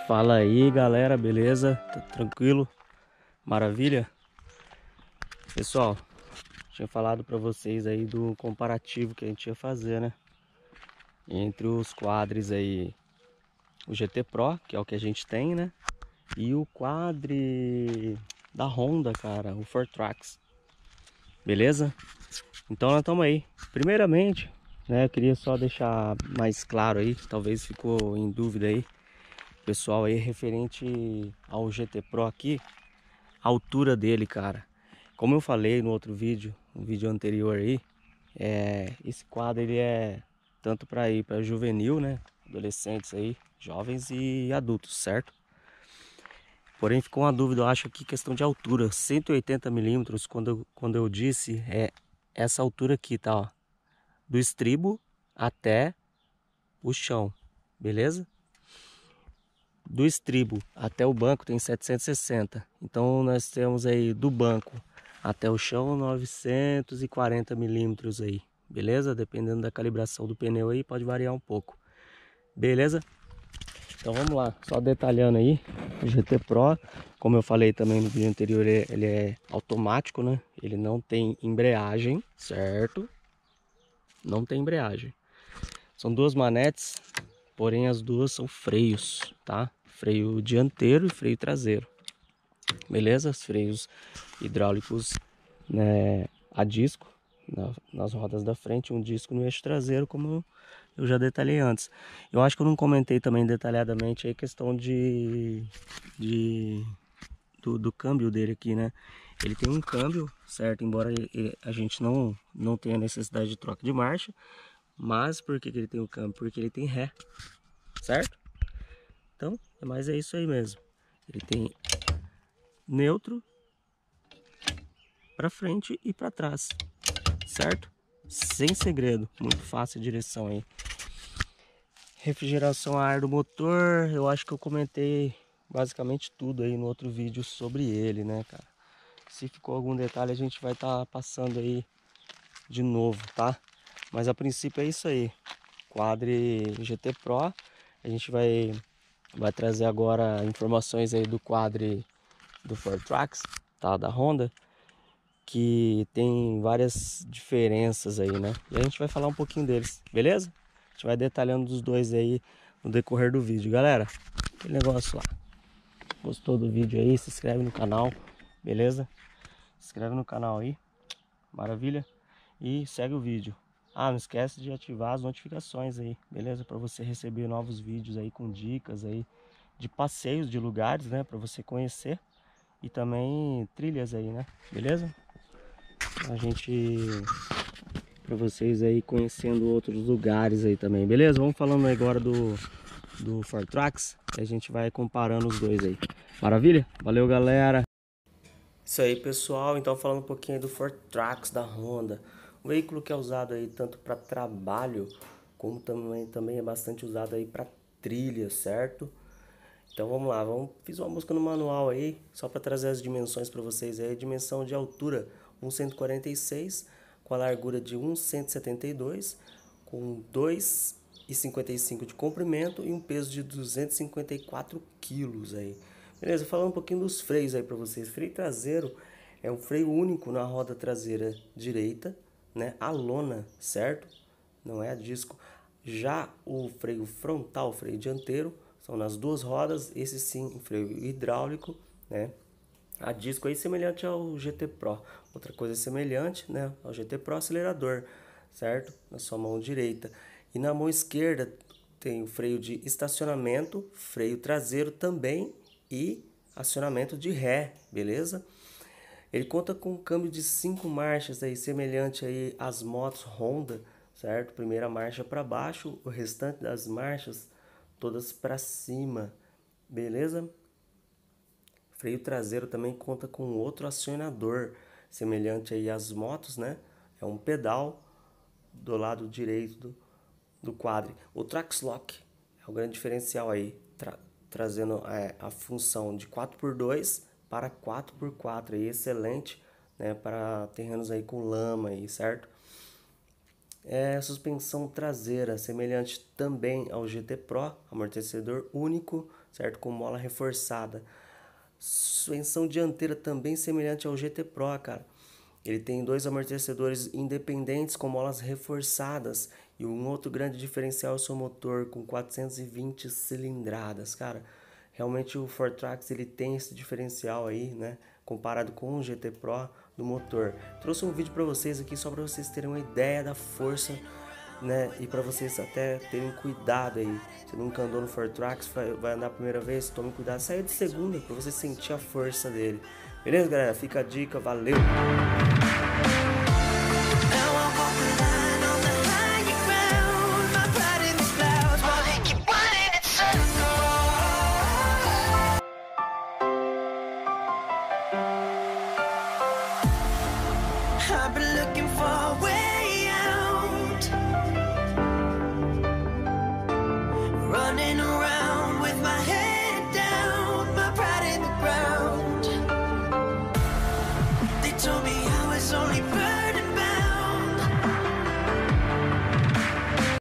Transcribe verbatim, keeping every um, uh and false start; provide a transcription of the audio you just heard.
Fala aí, galera, beleza? Tá tranquilo? Maravilha? Pessoal, tinha falado pra vocês aí do comparativo que a gente ia fazer, né? Entre os quadres aí, o G T Pro, que é o que a gente tem, né? E o quadre da Honda, cara, o Fortrax. Beleza? Então nós estamos aí. Primeiramente, né, eu queria só deixar mais claro aí, talvez ficou em dúvida aí, pessoal aí, referente ao G T Pro aqui, a altura dele, cara. Como eu falei no outro vídeo, no vídeo anterior aí, é, esse quadro ele é tanto para ir para juvenil, né, adolescentes aí, jovens e adultos, certo? Porém ficou uma dúvida, eu acho aqui, questão de altura, cento e oitenta milímetros, quando eu, quando eu disse, é essa altura aqui, tá, ó, do estribo até o chão, beleza? Do estribo até o banco tem setecentos e sessenta, então nós temos aí do banco até o chão novecentos e quarenta milímetros aí, beleza? Dependendo da calibração do pneu aí, pode variar um pouco, beleza? Então vamos lá, só detalhando aí, o G T Pro, como eu falei também no vídeo anterior, ele é automático, né? Ele não tem embreagem, certo? Não tem embreagem. São duas manetes, porém as duas são freios, tá? Freio dianteiro e freio traseiro, beleza? Os freios hidráulicos, né, a disco na, nas rodas da frente, um disco no eixo traseiro, como eu já detalhei antes. Eu acho que eu não comentei também detalhadamente a questão de, de do, do câmbio dele aqui, né? Ele tem um câmbio, certo? Embora ele, a gente não, não tenha necessidade de troca de marcha, mas por que, que ele tem o câmbio? Porque ele tem ré, certo? Então, mas é isso aí mesmo. Ele tem neutro para frente e para trás, certo? Sem segredo, muito fácil a direção aí. Refrigeração a ar do motor, eu acho que eu comentei basicamente tudo aí no outro vídeo sobre ele, né, cara? Se ficou algum detalhe a gente vai estar tá passando aí de novo, tá? Mas a princípio é isso aí. Quadre G T Pro, a gente vai vai trazer agora informações aí do quadre do Fortrax, tá? Da Honda, que tem várias diferenças aí, né? E a gente vai falar um pouquinho deles, beleza? A gente vai detalhando dos dois aí no decorrer do vídeo, galera. Aquele negócio lá. Gostou do vídeo aí? Se inscreve no canal, beleza? Se inscreve no canal aí, maravilha? E segue o vídeo. Ah, não esquece de ativar as notificações aí, beleza? Para você receber novos vídeos aí com dicas aí de passeios de lugares, né? Para você conhecer e também trilhas aí, né? Beleza? A gente, para vocês aí conhecendo outros lugares aí também, beleza? Vamos falando agora do do Fortrax, a gente vai comparando os dois aí. Maravilha? Valeu, galera. Isso aí, pessoal. Então falando um pouquinho aí do Fortrax da Honda, um veículo que é usado aí tanto para trabalho como também também é bastante usado aí para trilha, certo? Então vamos lá, vamos, fiz uma busca no manual aí, só para trazer as dimensões para vocês aí. Dimensão de altura um metro e quarenta e seis, com a largura de um metro cento e setenta e dois, com dois metros e cinquenta e cinco de comprimento e um peso de duzentos e cinquenta e quatro quilos aí. Beleza, falando um pouquinho dos freios aí para vocês. Freio traseiro é um freio único na roda traseira direita, né? A lona, certo? Não é a disco. Já o freio frontal, freio dianteiro, são nas duas rodas, esse sim, freio hidráulico, né? A disco aí semelhante ao G T Pro. Outra coisa semelhante, né, ao G T Pro, acelerador, certo? Na sua mão direita. E na mão esquerda tem o freio de estacionamento, freio traseiro também e acionamento de ré, beleza? Ele conta com um câmbio de cinco marchas aí, semelhante aí às motos Honda, certo? Primeira marcha para baixo, o restante das marchas todas para cima, beleza? Freio traseiro também conta com outro acionador, semelhante aí às motos, né? É um pedal do lado direito do, do quadre. O Trax Lock é o grande diferencial aí, tra trazendo é, a função de quatro por dois para quatro por quatro, aí, excelente, né, para terrenos aí com lama aí, certo? É suspensão traseira, semelhante também ao G T Pro, amortecedor único, certo? Com mola reforçada. Suspensão dianteira também semelhante ao G T Pro, cara. Ele tem dois amortecedores independentes com molas reforçadas. E um outro grande diferencial é o seu motor com quatrocentas e vinte cilindradas, cara. Realmente o Fortrax ele tem esse diferencial aí, né? Comparado com o G T Pro do motor. Trouxe um vídeo para vocês aqui só para vocês terem uma ideia da força, né? E para vocês até terem cuidado aí. Se nunca andou no Fortrax, vai andar a primeira vez, tome cuidado. Saia de segunda para você sentir a força dele. Beleza, galera? Fica a dica, valeu!